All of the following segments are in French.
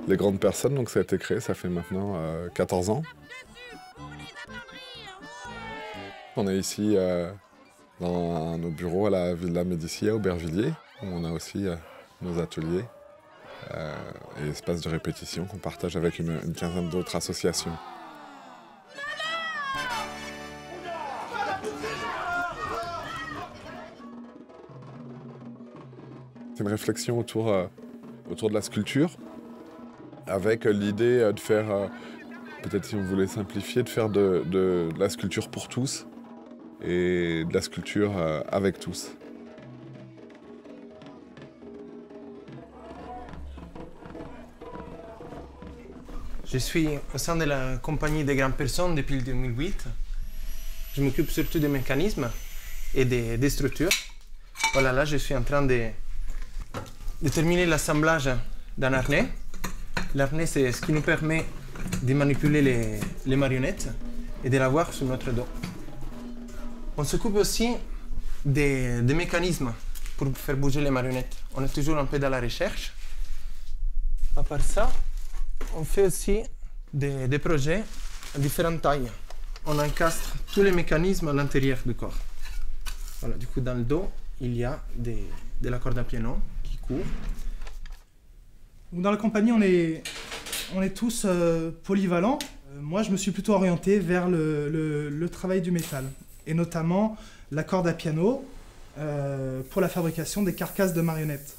Les grandes personnes, donc ça a été créé, ça fait maintenant 14 ans. On est ici dans nos bureaux à la Villa Médicis à Aubervilliers, où on a aussi nos ateliers et espaces de répétition qu'on partage avec une quinzaine d'autres associations. C'est une réflexion autour de la sculpture, avec l'idée de faire, peut-être si on voulait simplifier, de faire de la sculpture pour tous et de la sculpture avec tous. Je suis au sein de la compagnie des grandes personnes depuis 2008. Je m'occupe surtout des mécanismes et des structures. Voilà, là je suis en train de terminer l'assemblage d'un harnais. L'harnais, c'est ce qui nous permet de manipuler les marionnettes et de l'avoir sur notre dos. On s'occupe aussi des mécanismes pour faire bouger les marionnettes. On est toujours un peu dans la recherche. À part ça, on fait aussi des projets à différentes tailles. On encastre tous les mécanismes à l'intérieur du corps. Voilà, du coup, dans le dos, il y a de la corde à piano qui court. Dans la compagnie, on est tous polyvalents. Moi, je me suis plutôt orienté vers le travail du métal, et notamment la corde à piano pour la fabrication des carcasses de marionnettes.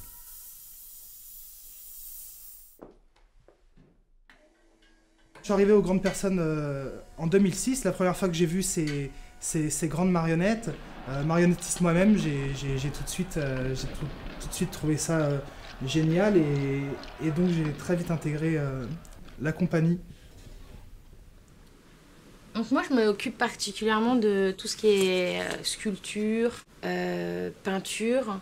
Je suis arrivé aux grandes personnes en 2006. La première fois que j'ai vu ces grandes marionnettes, marionnettiste moi-même, j'ai tout de suite trouvé ça génial et donc j'ai très vite intégré la compagnie. Donc moi je m'occupe particulièrement de tout ce qui est sculpture, peinture.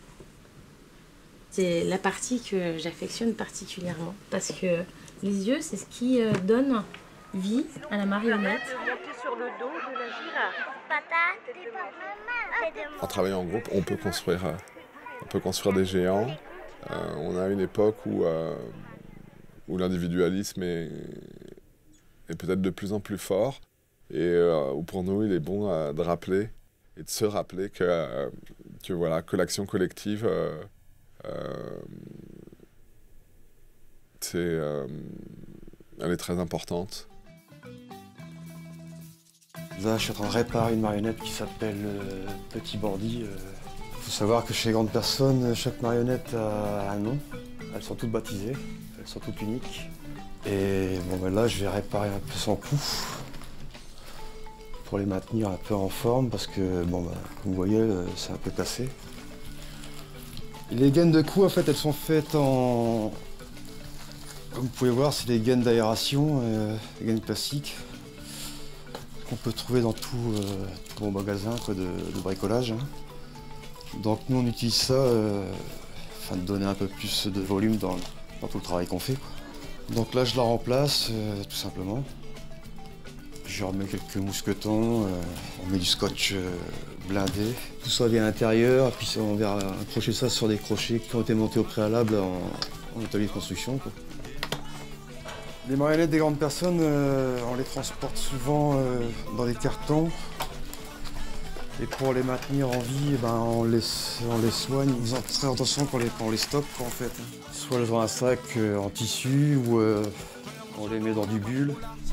C'est la partie que j'affectionne particulièrement parce que les yeux, c'est ce qui donne vie à la marionnette. En travaillant en groupe, on peut construire des géants. On a une époque où l'individualisme est peut-être de plus en plus fort et où pour nous, il est bon de rappeler et de se rappeler que l'action collective, elle est très importante. Là, je suis en train de réparer une marionnette qui s'appelle Petit Bordy. Il faut savoir que chez les grandes personnes, chaque marionnette a un nom. Elles sont toutes baptisées, elles sont toutes uniques. Et bon, ben là, je vais réparer un peu son cou pour les maintenir un peu en forme parce que, bon, ben, comme vous voyez, c'est un peu cassé. Et les gaines de cou, en fait, elles sont faites en... Comme vous pouvez voir, c'est des gaines d'aération, des gaines classiques qu'on peut trouver dans tout bon magasin de bricolage. Hein. Donc nous, on utilise ça afin de donner un peu plus de volume dans tout le travail qu'on fait, quoi. Donc là, je la remplace, tout simplement. Je remets quelques mousquetons, on met du scotch blindé. Tout ça vient à l'intérieur, puis on va accrocher ça sur des crochets qui ont été montés au préalable en atelier de construction, quoi. Les marionnettes des grandes personnes, on les transporte souvent dans des cartons. Et pour les maintenir en vie, ben, on les soigne. Ils ont très attention quand on les stocke, en fait. Soit dans un sac en tissu ou on les met dans du bulle.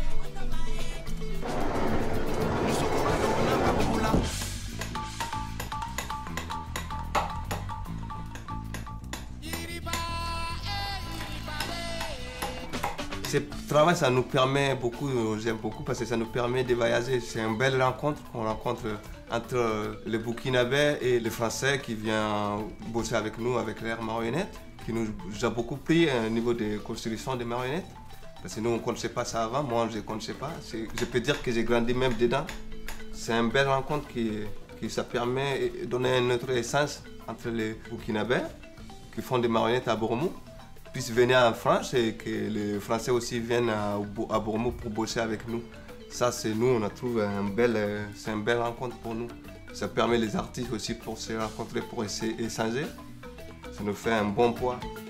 Ce travail, ça nous permet beaucoup, j'aime beaucoup parce que ça nous permet de voyager. C'est une belle rencontre qu'on rencontre entre les Burkinabés et les Français qui viennent bosser avec nous, avec leurs marionnettes, qui nous a beaucoup pris au niveau de construction des marionnettes. Parce que nous, on ne connaissait pas ça avant, moi je ne connaissais pas. Je peux dire que j'ai grandi même dedans. C'est une belle rencontre qui ça permet de donner une autre essence entre les Burkinabés qui font des marionnettes à Bormou, puissent venir en France et que les Français aussi viennent à Bormou pour bosser avec nous. Ça, c'est nous, on a trouvé c'est une belle rencontre pour nous. Ça permet les artistes aussi pour se rencontrer, pour essayer échanger. Ça nous fait un bon poids.